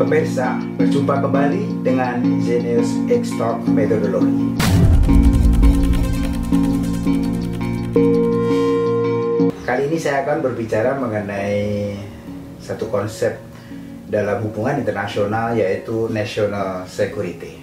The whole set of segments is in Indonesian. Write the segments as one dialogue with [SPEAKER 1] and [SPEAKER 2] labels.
[SPEAKER 1] Pemirsa, berjumpa kembali dengan Genius X Talk Methodology. Kali ini saya akan berbicara mengenai satu konsep dalam hubungan internasional, yaitu national security.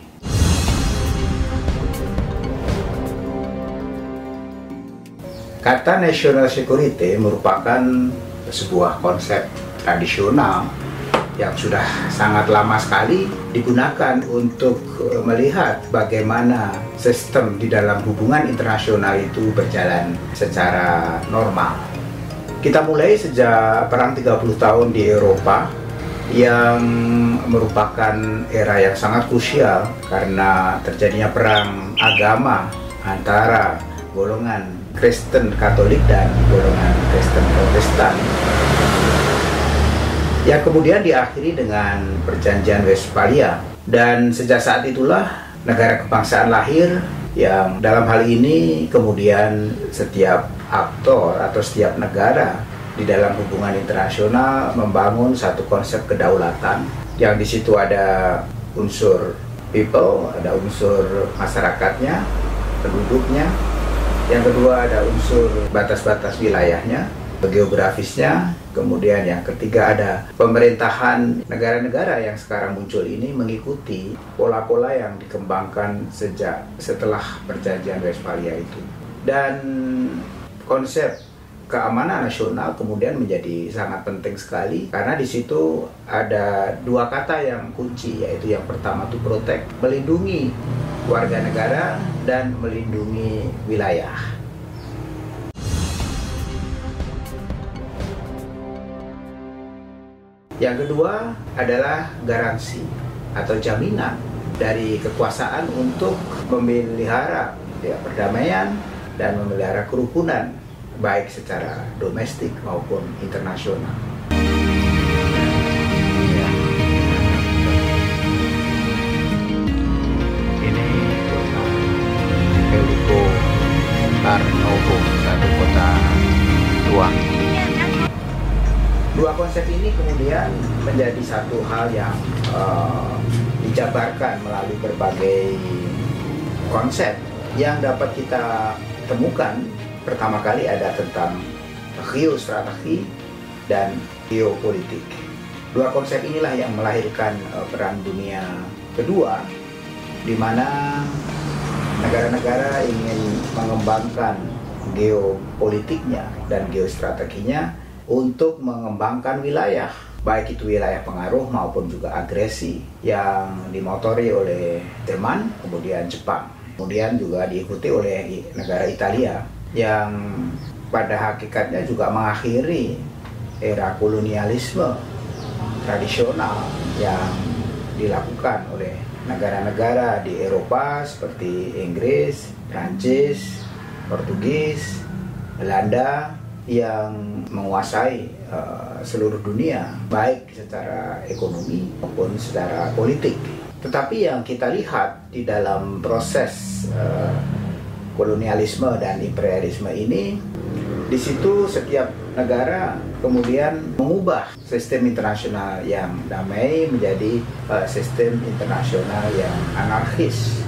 [SPEAKER 1] Kata national security merupakan sebuah konsep tradisional yang sudah sangat lama sekali digunakan untuk melihat bagaimana sistem di dalam hubungan internasional itu berjalan secara normal. Kita mulai sejak perang 30 tahun di Eropa yang merupakan era yang sangat krusial karena terjadinya perang agama antara golongan Kristen Katolik dan golongan Kristen Protestan, yang kemudian diakhiri dengan perjanjian Westphalia. Dan sejak saat itulah negara kebangsaan lahir, yang dalam hal ini kemudian setiap aktor atau setiap negara di dalam hubungan internasional membangun satu konsep kedaulatan, yang di situ ada unsur people, ada unsur masyarakatnya, penduduknya. Yang kedua ada unsur batas-batas wilayahnya, geografisnya. Kemudian yang ketiga ada pemerintahan. Negara-negara yang sekarang muncul ini mengikuti pola-pola yang dikembangkan sejak setelah perjanjian Westphalia itu. Dan konsep keamanan nasional kemudian menjadi sangat penting sekali, karena di situ ada dua kata yang kunci, yaitu yang pertama itu protect, melindungi warga negara dan melindungi wilayah. Yang kedua adalah garansi atau jaminan dari kekuasaan untuk memelihara perdamaian dan memelihara kerukunan, baik secara domestik maupun internasional. Ini kota Veliko Tarnovo, satu kota tua. Dua konsep ini kemudian menjadi satu hal yang dijabarkan melalui berbagai konsep yang dapat kita temukan. Pertama kali ada tentang geostrategi dan geopolitik. Dua konsep inilah yang melahirkan Perang Dunia Kedua, di mana negara-negara ingin mengembangkan geopolitiknya dan geostrateginya untuk mengembangkan wilayah, baik itu wilayah pengaruh maupun juga agresi, yang dimotori oleh Jerman, kemudian Jepang, kemudian juga diikuti oleh negara Italia, yang pada hakikatnya juga mengakhiri era kolonialisme tradisional yang dilakukan oleh negara-negara di Eropa seperti Inggris, Prancis, Portugis, Belanda, yang menguasai seluruh dunia, baik secara ekonomi maupun secara politik. Tetapi yang kita lihat di dalam proses kolonialisme dan imperialisme ini, di situ setiap negara kemudian mengubah sistem internasional yang damai menjadi sistem internasional yang anarkis.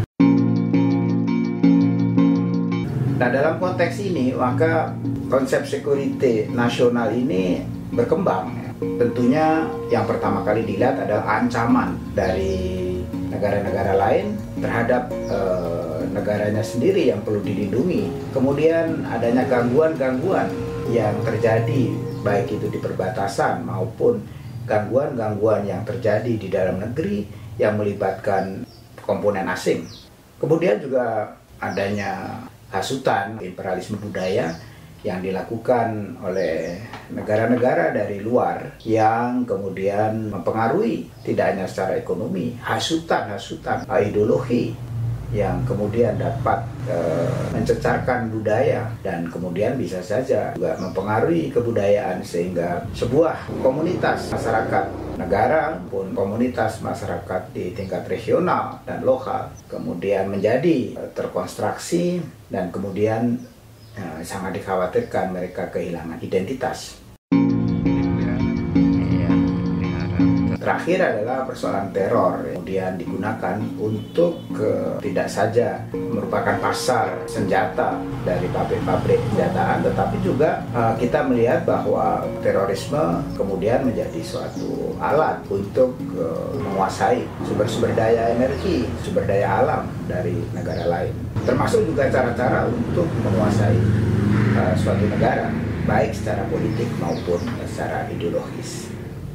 [SPEAKER 1] Nah, dalam konteks ini maka konsep security nasional ini berkembang. Tentunya yang pertama kali dilihat adalah ancaman dari negara-negara lain terhadap negaranya sendiri yang perlu dilindungi. Kemudian adanya gangguan-gangguan yang terjadi, baik itu di perbatasan maupun gangguan-gangguan yang terjadi di dalam negeri yang melibatkan komponen asing. Kemudian juga adanya hasutan imperialisme budaya yang dilakukan oleh negara-negara dari luar, yang kemudian mempengaruhi tidak hanya secara ekonomi, hasutan ideologi yang kemudian dapat mencecarkan budaya dan kemudian bisa saja juga mempengaruhi kebudayaan, sehingga sebuah komunitas masyarakat negara maupun komunitas masyarakat di tingkat regional dan lokal kemudian menjadi terkonstruksi, dan kemudian sangat dikhawatirkan mereka kehilangan identitas. terakhir adalah persoalan teror, kemudian digunakan untuk tidak saja merupakan pasar senjata dari pabrik-pabrik senjataan, tetapi juga kita melihat bahwa terorisme kemudian menjadi suatu alat untuk menguasai sumber-sumber daya energi, sumber daya alam dari negara lain, termasuk juga cara-cara untuk menguasai suatu negara, baik secara politik maupun secara ideologis.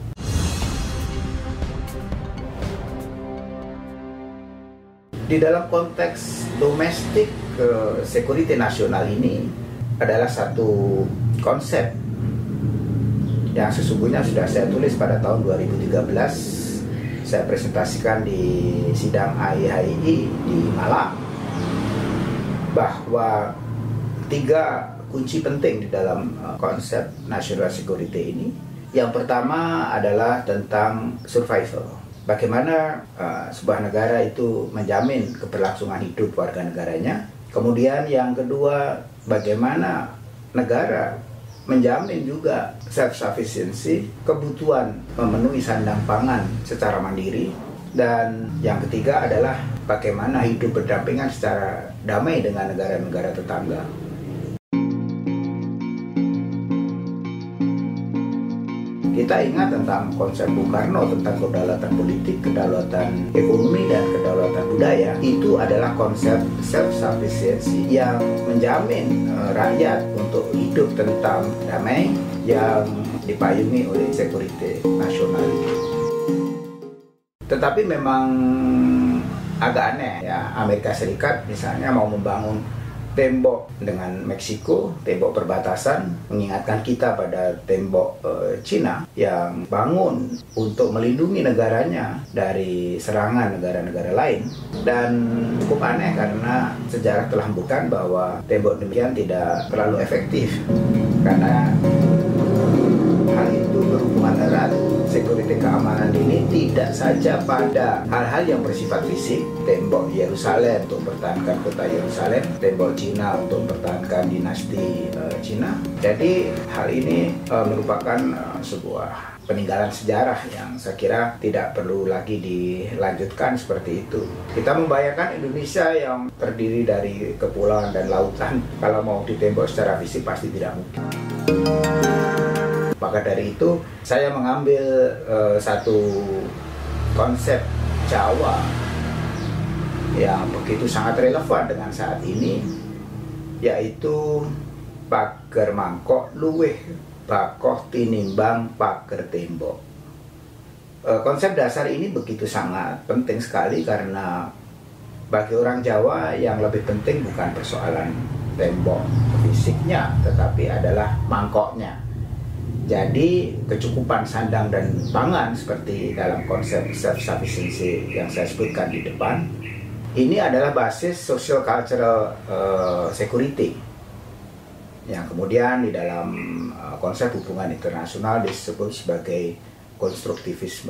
[SPEAKER 1] Di dalam konteks domestik, security nasional ini adalah satu konsep yang sesungguhnya sudah saya tulis pada tahun 2013. Saya presentasikan di sidang AIHII di Malang, bahwa 3 kunci penting di dalam konsep national security ini. Yang pertama adalah tentang survival. Bagaimana sebuah negara itu menjamin keberlangsungan hidup warga negaranya. Kemudian yang kedua, bagaimana negara menjamin juga self-sufficiency, kebutuhan memenuhi sandang pangan secara mandiri. Dan yang ketiga adalah bagaimana hidup berdampingan secara damai dengan negara-negara tetangga. Kita ingat tentang konsep Bung Karno tentang kedaulatan politik, kedaulatan ekonomi, dan kedaulatan budaya. Itu adalah konsep self-sufficiency yang menjamin rakyat untuk hidup tentang damai yang dipayungi oleh security nasional. Tetapi memang agak aneh ya, Amerika Serikat misalnya mau membangun tembok dengan Meksiko, tembok perbatasan, mengingatkan kita pada tembok Cina yang bangun untuk melindungi negaranya dari serangan negara-negara lain. Dan cukup aneh karena sejarah telah membuktikan bahwa tembok demikian tidak terlalu efektif, karena hal itu berhubungan erat. Security keamanan ini tidak saja pada hal-hal yang bersifat fisik, tembok Yerusalem untuk mempertahankan kota Yerusalem, tembok Cina untuk mempertahankan dinasti Cina. Jadi hal ini merupakan sebuah peninggalan sejarah yang saya kira tidak perlu lagi dilanjutkan seperti itu. Kita membayangkan Indonesia yang terdiri dari kepulauan dan lautan, kalau mau ditembok secara fisik pasti tidak mungkin. Maka dari itu saya mengambil satu konsep Jawa yang begitu sangat relevan dengan saat ini, yaitu pager mangkok luweh bakoh tinimbang pager tembok. Konsep dasar ini begitu sangat penting sekali karena bagi orang Jawa yang lebih penting bukan persoalan tembok fisiknya, tetapi adalah mangkoknya. Jadi kecukupan sandang dan pangan seperti dalam konsep self-sufficiency yang saya sebutkan di depan, ini adalah basis social cultural security yang kemudian di dalam konsep hubungan internasional disebut sebagai konstruktivisme.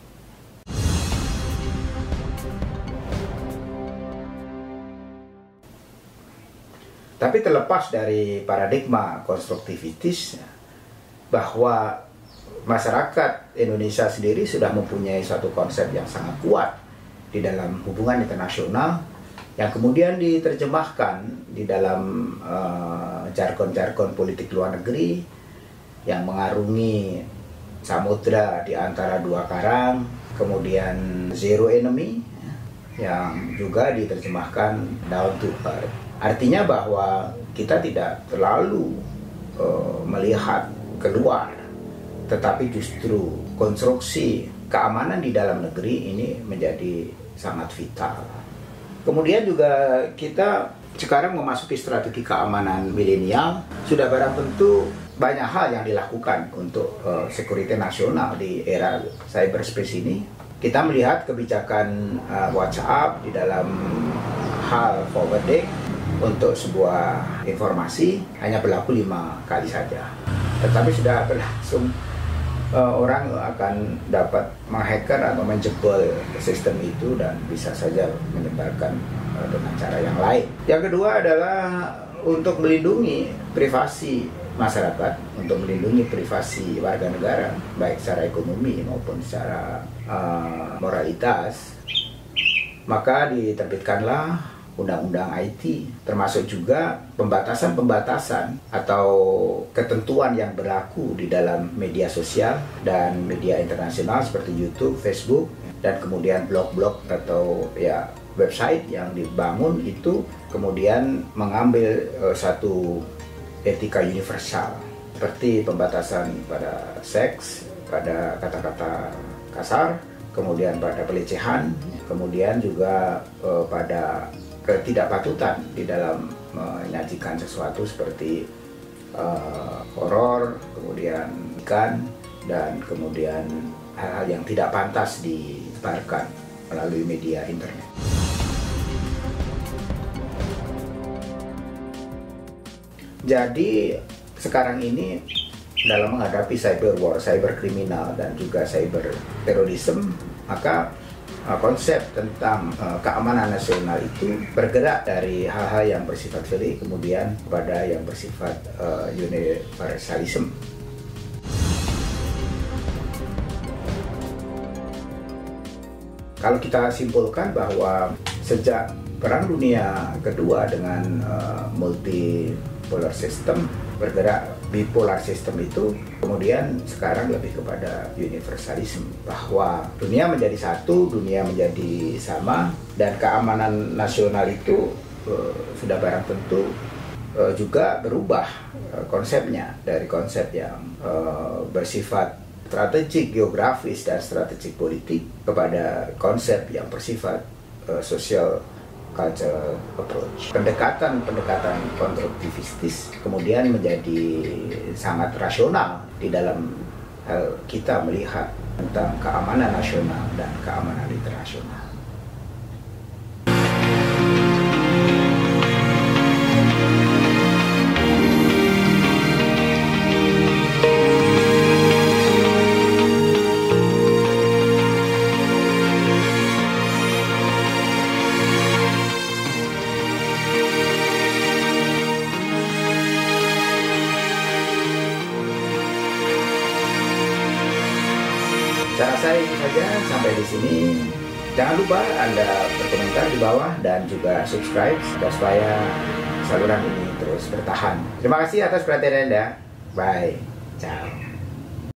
[SPEAKER 1] Tapi terlepas dari paradigma konstruktivitis, bahwa masyarakat Indonesia sendiri sudah mempunyai suatu konsep yang sangat kuat di dalam hubungan internasional yang kemudian diterjemahkan di dalam jargon-jargon politik luar negeri yang mengarungi samudra di antara 2 karang, kemudian zero enemy yang juga diterjemahkan down to earth. Artinya bahwa kita tidak terlalu melihat keluar, tetapi justru konstruksi keamanan di dalam negeri ini menjadi sangat vital. Kemudian juga kita sekarang memasuki strategi keamanan milenial. Sudah barang tentu banyak hal yang dilakukan untuk security nasional di era cyberspace ini. Kita melihat kebijakan WhatsApp di dalam hal forwarding untuk sebuah informasi hanya berlaku 5 kali saja. Tetapi sudah berlangsung, orang akan dapat menghacker atau menjebol sistem itu dan bisa saja menyebarkan dengan cara yang lain. Yang kedua adalah untuk melindungi privasi masyarakat untuk melindungi privasi warga negara, baik secara ekonomi maupun secara moralitas, maka diterbitkanlah Undang-Undang IT, termasuk juga pembatasan-pembatasan atau ketentuan yang berlaku di dalam media sosial dan media internasional seperti YouTube, Facebook, dan kemudian blog-blog atau ya website yang dibangun itu kemudian mengambil satu etika universal seperti pembatasan pada seks, pada kata-kata kasar, kemudian pada pelecehan, kemudian juga pada ketidakpatutan di dalam menyajikan sesuatu seperti horor, kemudian ikan, dan kemudian hal-hal yang tidak pantas disebarkan melalui media internet. Jadi sekarang ini dalam menghadapi cyber war, cyber kriminal, dan juga cyber terorisme, maka konsep tentang keamanan nasional itu bergerak dari hal-hal yang bersifat value kemudian kepada yang bersifat universalisme. Kalau kita simpulkan bahwa sejak Perang Dunia Kedua dengan multipolar system bergerak bipolar system itu, kemudian sekarang lebih kepada universalisme, bahwa dunia menjadi satu, dunia menjadi sama, dan keamanan nasional itu sudah barang tentu juga berubah konsepnya dari konsep yang bersifat strategik geografis dan strategik politik kepada konsep yang bersifat social cultural approach. Pendekatan konstruktivistis kemudian menjadi sangat rasional di dalam hal kita melihat tentang keamanan nasional dan keamanan internasional. Saya rasa itu saja sampai di sini. Jangan lupa Anda berkomentar di bawah dan juga subscribe agar supaya saluran ini terus bertahan. Terima kasih atas perhatian Anda. Bye. Ciao.